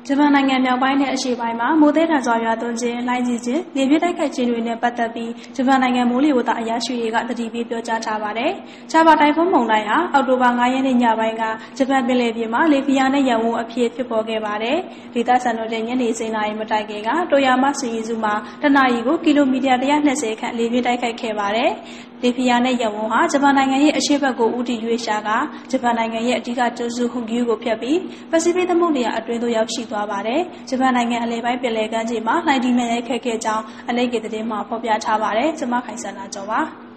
ဂျပန်နိုင်ငံမြောက်ပိုင်းနဲ့အရှေ့ပိုင်းမှာမိုးသည်ထန်စွာရွာသွန်းခြင်း၊လှိုင်းကြီးခြင်း၊လေပြင်းတိုက်ခတ်ခြင်းတွေနဲ့ပတ်သက်ပြီးဂျပန်နိုင်ငံမိုးလေဝသအရာရှိတွေကသတိပေးပြောကြားထားပါတယ်။ချာဘာတိုင်ဖွန်းမုန်တိုင်းဟာအောက်တိုဘာ9 ရက်နေ့ညပိုင်းကဂျပန်ပင်လယ်ပြင်မှာလေဖိအားနဲ့ရပ်ဝန်းအဖြစ်ဖြစ်ပေါ်ခဲ့ပါတယ်။ဒေသစံတော်ချိန်ညနေ9 နာရီမတိုင်ခင်ကတိုယာမစီရီစုမှာတနအီကိုကီလိုမီတာ120ခန့်လေပြင်းတိုက်ခတ်ခဲ့ပါတယ်။လေဖိအားနဲ့ရပ်ဝန်းဟာဂျပန်နိုင်ငံရဲ့အရှေ့ဘက်ကိုဦးတည်ရွေ့ရှာကဂျပန်နိုင်ငံရဲ့အဓိကကျွန်းစုဟွန်ဂျူကိုဖြတ်ပြီးပစိဖိတ်သမုဒ္ဒရာအတွင်းသို့ရောက်ရှိသွားပါတယ်။ဂျပန်နိုင်ငံအလယ်ပိုင်းပင်လယ်ကမ်းခြေမှာလှိုင်းကြီးမြန်ရိုက်ခတ်ခဲ့ကြောင်းအလိပ်ကေသတင်းမှာဖော်ပြထားပါတယ်။ကျွန်မခိုင်စန္ဒာကျော်ပါ။